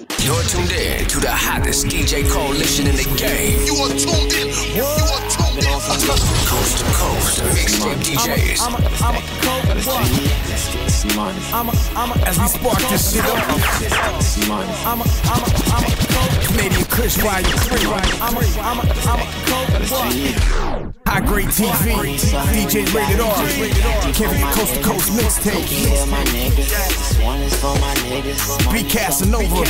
You're tuned in to the hottest DJ coalition in the game. You are tuned in. You are tuned in. Coast to coast, mixtape DJs. As we spark this shit up, Canadian Kush Volume 3. High grade TV, DJ Rated R, Kevin Coast to Coast mixtape. Be Casanova.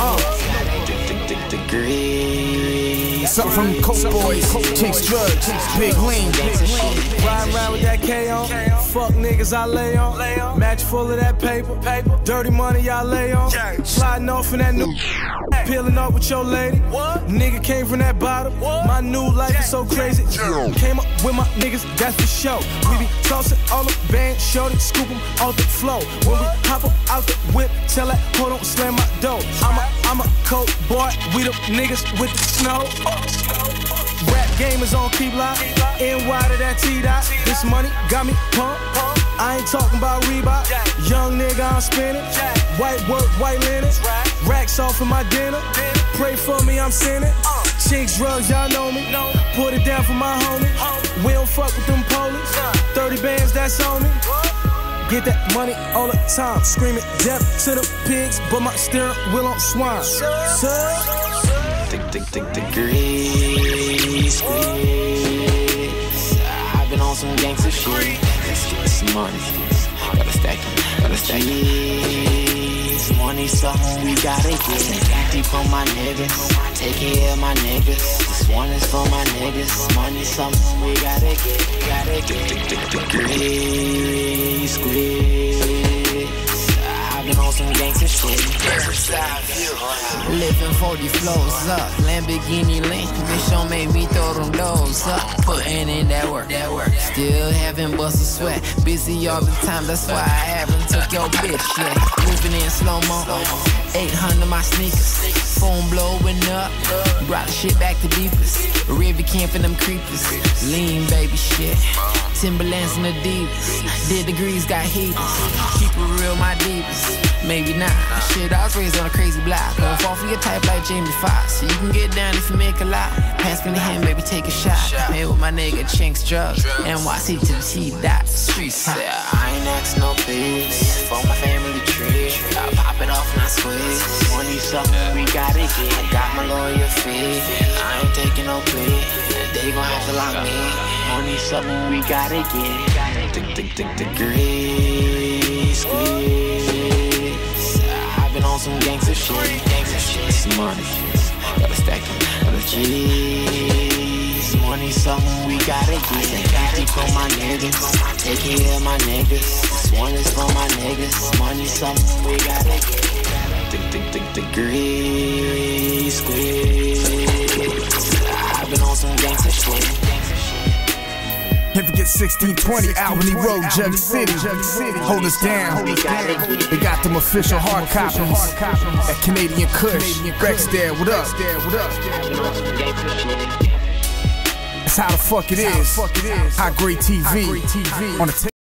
Something from Coast Boys, Chinks Drugs, Big Lean. Riding around with that K on. Fuck niggas I lay on. Match full of that paper. Dirty money I lay on. Sliding off in that new. Peeling up with your lady. Nigga came from that bottom. My new life is so crazy. Came up with my niggas, that's for show. We be tossing all the band, shorty, scoop them off the floor. When we hop up out the whip, tell that hold on, slam my door. I'm a cold boy, we the niggas with the snow. Rap game is on keep lock. NY to that T-Dot. This money got me pumped. I ain't talking about Reebok. Young nigga, I'm spinning. White work, white linen. Racks off of my dinner. Pray for me, I'm sinning. Chinks Drugs, y'all know me. Put it down for my homie. We don't fuck with them police. 30 bands, that's on me. Get that money all the time. Screaming death to the pigs, but my steering wheel on swine. Degrees. I've been on some gangster shit. Some money, gotta stack it. Money, something we gotta get. Deep on my niggas, take care of my niggas. This one is for my niggas. Money, something we gotta get. Degrees. I've been on some gangster shit. Living 40 flows up, Lamborghini link. Mission made me throw them lows up. Putting in that work. Still haven't bust a sweat. Busy all the time, that's why I haven't took your bitch yet. Moving in slow-mo, 800 my sneakers. Phone blowing up, brought the shit back to beepers. River camp and them creepers. Lean baby shit. Timberlands and Adidas. Did degrees, got heaters. Keep it real, my divas. Maybe not. Shit, I was raised on a crazy block. Don't fall for your type like Jamie Foxx. So you can get down if you make a lot. Pass me the hand, baby, take a shot. Made with my nigga Chinks Drugs. NYC to the T-Dot. Streets. I ain't ask no please. For my family tree. I pop it off and I squeeze. Money something we gotta get. I got my lawyer fee. I ain't taking no plea. They gon' have to lock me. Money something we gotta get. Degrees. I've been on some gangster shit. Some money, gotta stack it. G's, money something we gotta get. Deep on my niggas, take care of my niggas. This one is for my niggas. Money something we gotta get. Degrees. I've been on some gangster shit. Can't forget 1620 Albany Road, Jug City. Hold us down. They got them official hard copies at Canadian Kush. Rex there, what up? That's how the fuck it is. High grade TV on the